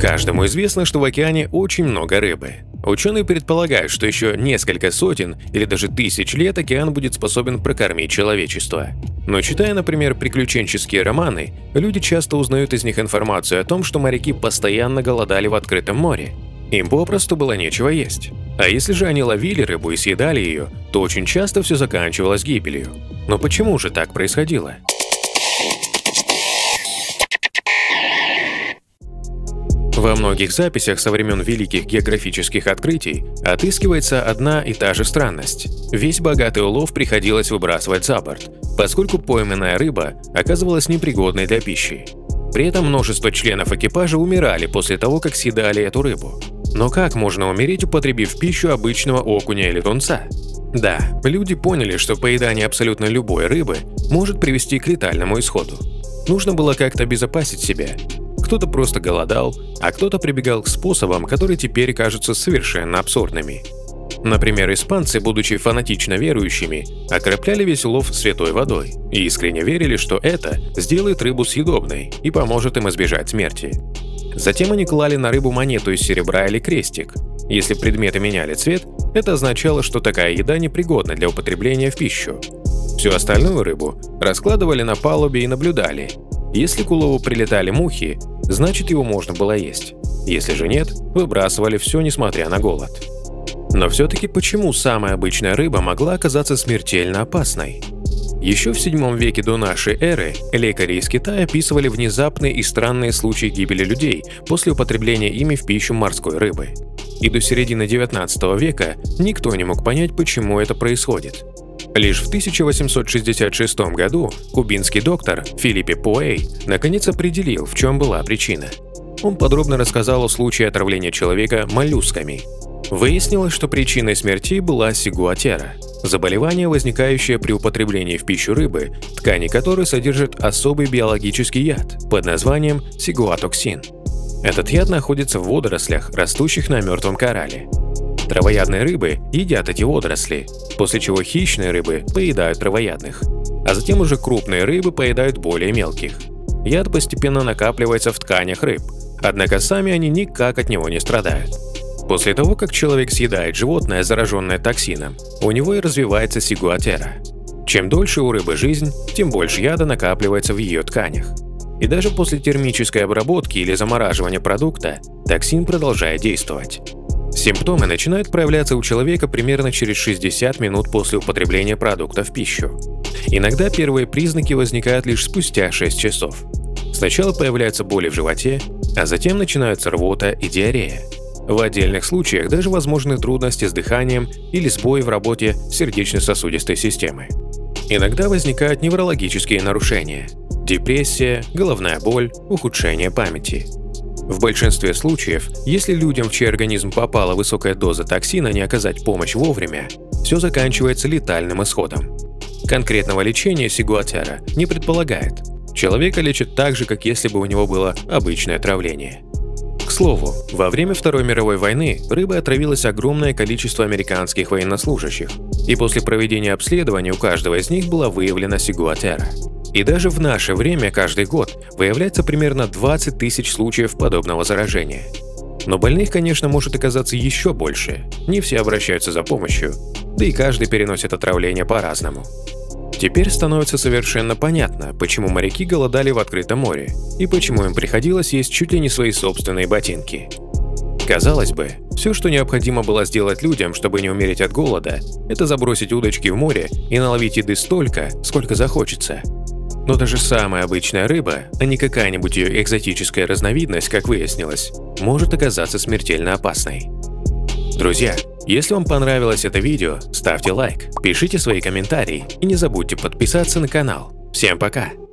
Каждому известно, что в океане очень много рыбы. Ученые предполагают, что еще несколько сотен или даже тысяч лет океан будет способен прокормить человечество. Но читая, например, приключенческие романы, люди часто узнают из них информацию о том, что моряки постоянно голодали в открытом море. Им попросту было нечего есть. А если же они ловили рыбу и съедали ее, то очень часто все заканчивалось гибелью. Но почему же так происходило? Во многих записях со времен великих географических открытий отыскивается одна и та же странность. Весь богатый улов приходилось выбрасывать за борт, поскольку пойманная рыба оказывалась непригодной для пищи. При этом множество членов экипажа умирали после того, как съедали эту рыбу. Но как можно умереть, употребив в пищу обычного окуня или тунца? Да, люди поняли, что поедание абсолютно любой рыбы может привести к летальному исходу. Нужно было как-то обезопасить себя. Кто-то просто голодал, а кто-то прибегал к способам, которые теперь кажутся совершенно абсурдными. Например, испанцы, будучи фанатично верующими, окропляли весь улов святой водой и искренне верили, что это сделает рыбу съедобной и поможет им избежать смерти. Затем они клали на рыбу монету из серебра или крестик. Если предметы меняли цвет, это означало, что такая еда непригодна для употребления в пищу. Всю остальную рыбу раскладывали на палубе и наблюдали. Если к улову прилетали мухи, значит его можно было есть. Если же нет, выбрасывали все, несмотря на голод. Но все-таки почему самая обычная рыба могла оказаться смертельно опасной? Еще в 7 веке до нашей эры лекари из Китая описывали внезапные и странные случаи гибели людей после употребления ими в пищу морской рыбы. И до середины 19 века никто не мог понять, почему это происходит. Лишь в 1866 году кубинский доктор Филиппе Пуэй наконец определил, в чем была причина. Он подробно рассказал о случае отравления человека моллюсками. Выяснилось, что причиной смерти была сигуатера – заболевание, возникающее при употреблении в пищу рыбы, ткани которой содержат особый биологический яд под названием сигуатоксин. Этот яд находится в водорослях, растущих на мертвом коралле. Травоядные рыбы едят эти водоросли, после чего хищные рыбы поедают травоядных, а затем уже крупные рыбы поедают более мелких. Яд постепенно накапливается в тканях рыб, однако сами они никак от него не страдают. После того, как человек съедает животное, зараженное токсином, у него и развивается сигуатера. Чем дольше у рыбы жизнь, тем больше яда накапливается в ее тканях. И даже после термической обработки или замораживания продукта токсин продолжает действовать. Симптомы начинают проявляться у человека примерно через 60 минут после употребления продукта в пищу. Иногда первые признаки возникают лишь спустя 6 часов. Сначала появляются боли в животе, а затем начинаются рвота и диарея. В отдельных случаях даже возможны трудности с дыханием или сбои в работе сердечно-сосудистой системы. Иногда возникают неврологические нарушения – депрессия, головная боль, ухудшение памяти. В большинстве случаев, если людям, в чей организм попала высокая доза токсина, не оказать помощь вовремя, все заканчивается летальным исходом. Конкретного лечения сигуатера не предполагает. Человека лечат так же, как если бы у него было обычное отравление. К слову, во время Второй мировой войны рыбой отравилось огромное количество американских военнослужащих, и после проведения обследования у каждого из них была выявлена сигуатера. И даже в наше время каждый год выявляется примерно 20 тысяч случаев подобного заражения. Но больных, конечно, может оказаться еще больше, не все обращаются за помощью, да и каждый переносит отравление по-разному. Теперь становится совершенно понятно, почему моряки голодали в открытом море и почему им приходилось есть чуть ли не свои собственные ботинки. Казалось бы, все, что необходимо было сделать людям, чтобы не умереть от голода, это забросить удочки в море и наловить еды столько, сколько захочется. Но даже самая обычная рыба, а не какая-нибудь ее экзотическая разновидность, как выяснилось, может оказаться смертельно опасной. Друзья, если вам понравилось это видео, ставьте лайк, пишите свои комментарии и не забудьте подписаться на канал. Всем пока!